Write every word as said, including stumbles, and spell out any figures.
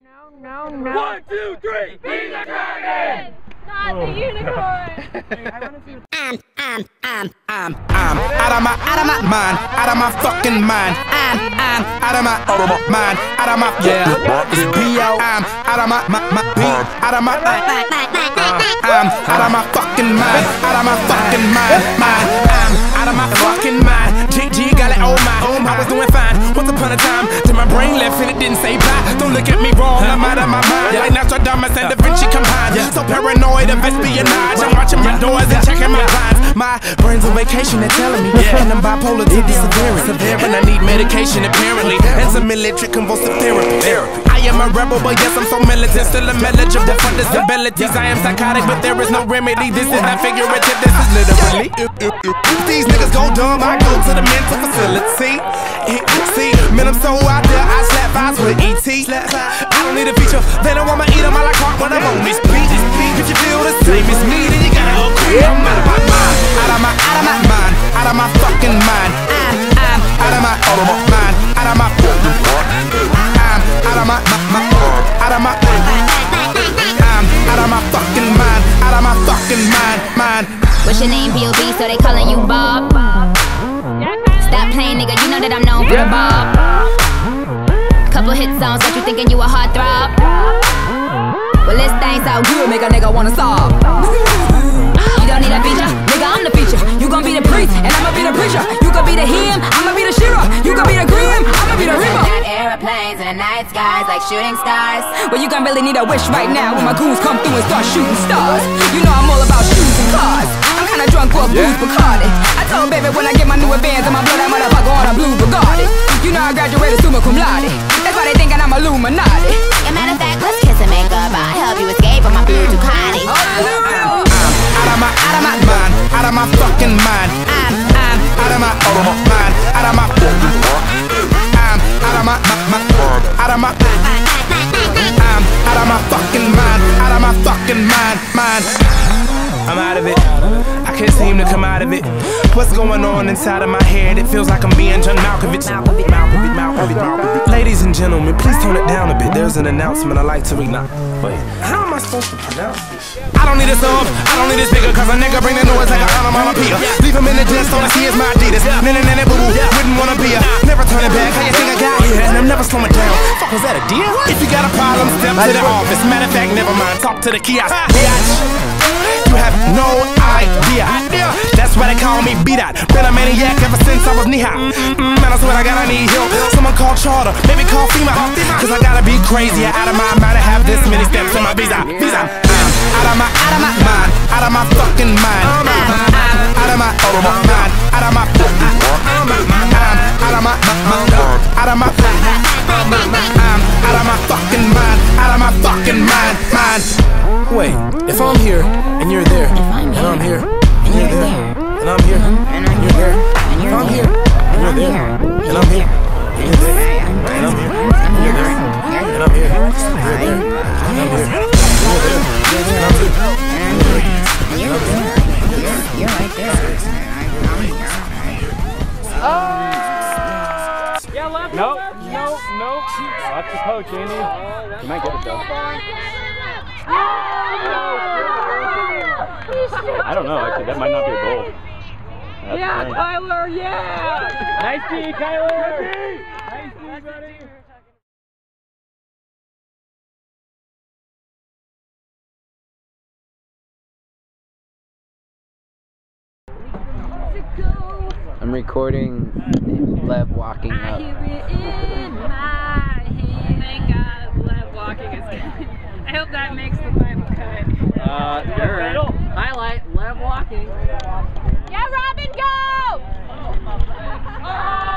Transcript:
No, no, no. One, two, three. Be the dragon. Not the unicorn. I'm, I'm, I'm, I'm, I'm out of my, out of my mind, out of my fucking mind. I'm, I'm out of my, out of my mind, out of my, yeah. It's B O. I'm out of my, my, my, beat, out of my, uh, I'm out of my fucking mind, out of my fucking mind, mind. I'm out of my fucking mind. G G got it, oh my, oh my, I was doing fine. Once upon a time, till my brain left and it didn't say bye. Don't look at me wrong, I'm out of my mind. Like Nostradamus and Da Vinci combined. So paranoid of espionage, I'm watching my doors and checking my blinds. My brain's on vacation, they're telling me, and I'm bipolar to the severity. And I need medication apparently, and some military convulsive therapy. I am a rebel, but yes, I'm so militant. Still I'm eligible for disabilities. I am psychotic, but there is no remedy. This is not figurative, this is literally. If these niggas go dumb, I go to the mental facility. See, man, I'm so out there, I slap eyes with E T. I don't need a feature, they don't want me eat them, I like heart when I'm on this beat. If you feel the same as me, then you gotta agree. I'm out of my mind, out of my, out of my mind, out of my fucking mind. I'm, I'm out of my, out of my mind, out of my, I'm out of my, my, my, out of my, I'm out of my fucking mind, out of my fucking mind, mind. What's your name, B O B, so they calling you Bob? Stop playing, nigga, you know that I'm known for the Bob. Couple hit songs, got you thinking you a heartthrob. Well, this thing sound good, make a nigga wanna solve. You don't need a feature, nigga, I'm the feature. You gon' be the priest, and I'ma be the preacher. You gon' be the him, I'ma be the Shira. You gon' be the Grim, I'ma be the Reaper. Got airplanes in the night skies like shooting stars. Well, you gon' really need a wish right now when my goons come through and start shooting stars. You know I'm all about shoes and cars. I'm kinda drunk for a booze Bacardi. I told baby when I get my new advance, I'ma blow that motherfucker on a blue Bugatti. You know I graduated summa cum laude. That's why they thinking I'm Illuminati. As a matter of fact, let's kiss and make up. I help you escape from my blue Ducati. Out of my, out of my mind, out of my fucking mind. I'm, I'm out of my, out of my mind, out of my, I'm out of my, my, my, out of my, I'm out of my fucking mind, out of my fucking mind, mind. I'm out of it, I can't seem to come out of it. What's going on inside of my head? It feels like I'm being John Malkovich. Malkovich, Malkovich, Malkovich, Malkovich. Ladies and gentlemen, please tone it down a bit. There's an announcement I'd like to read now. Wait, how am I supposed to pronounce this? I don't need a sub, I don't need a speaker, cause a nigga bring the noise like a onomatopoeia. Leave him in the dance, all I see is my Adidas. Nene, nene, boo boo, wouldn't wanna be a. Never turn it back, how you think I got here? And I'm never slowing down. Fuck, was that a deal? If you got a problem, step to the office. Matter of fact, never mind, talk to the kiosk. Bitch. You have no idea. That's why they call me B-Dot. Been a maniac ever since I was knee-high. Mm, man, I swear I gotta need help. Someone call Charter, maybe call FEMA. Cause I gotta be crazy, out of my mind to have this many steps in my visa. Visa. Out of my, out of my mind, out of my fucking mind. Out of my, out of my mind, out of my, out of my, out of my, out of my fucking mind, out of my fucking mind, mind. Wait, if I'm here and you're there, and I'm here and you're there, and I'm here and you're there, if I'm here and you're there, and I'm here and you're there, and I'm here and you're there, and I'm here, you're there, and I'm here, you're there, and I'm here, you're there, You're right there. Yeah, left. Nope, nope, nope. Watch the coach, Andy. You might get it though. I don't know, actually, that might not be a goal. That's Yeah, nice. Tyler, yeah! Nice D, Kyler! Nice D, buddy! I'm recording Lev walking I up. hear it in my head. Thank God Lev walking is good. I hope that makes the final cut. Uh, sure. Highlight, Lev walking. Yeah, Robin, go!